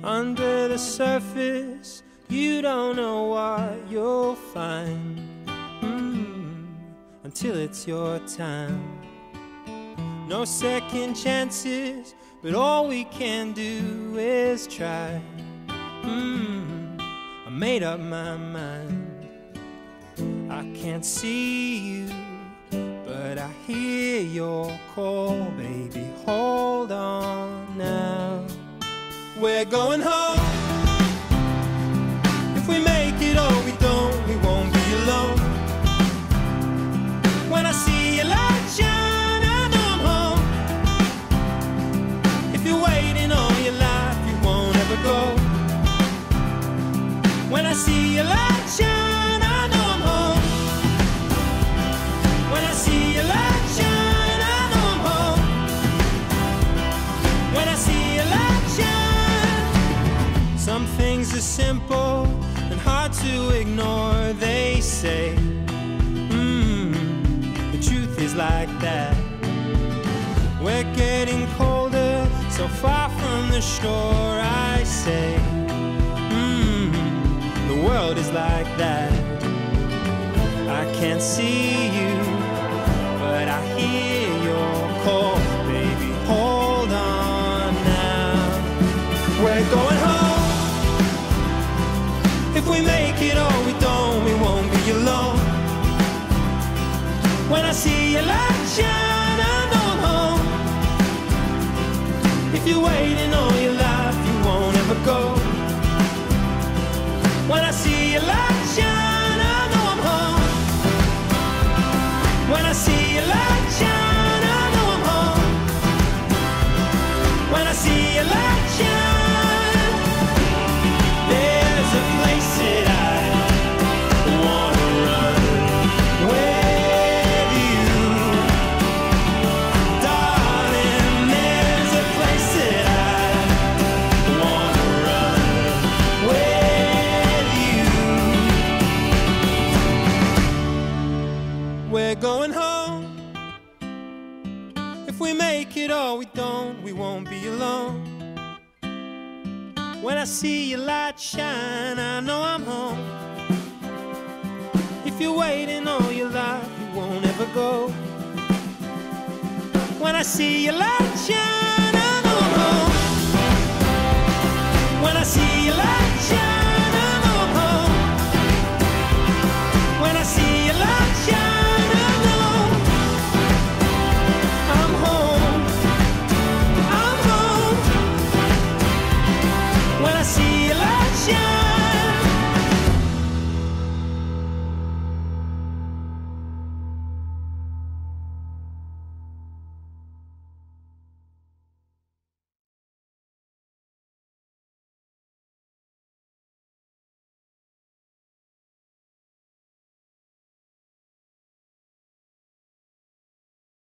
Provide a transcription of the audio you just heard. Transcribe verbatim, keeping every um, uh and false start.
Under the surface, you don't know what you'll find mm, until it's your time. No second chances, but all we can do is try. mm, I made up my mind. I can't see you, but I hear your call. Baby, hold on now. We're going home. If we make it or we don't, we won't be alone. When I see your light shine, I know I'm home. If you're waiting all your life, you won't ever go. When I see your light shine, I know I'm home. When I see your light shine, I know I'm home. When I see your light shine. Some things are simple and hard to ignore, they say. mm, The truth is like that. We're getting colder, so far from the shore, I say. mm, The world is like that. I can't see you, but I hear your call. Baby, hold on now. We're going home. If we make it or we don't, we won't be alone. When I see your light shine, I know I'm home. If you're waiting all your life, you won't ever go. When I see your light shine, I know I'm home. When I see your light shine, I know I'm home. When I see your light shine. We're going home. If we make it or we don't, we won't be alone. When I see your light shine, I know I'm home. If you're waiting all your life, you won't ever go. When I see your light shine.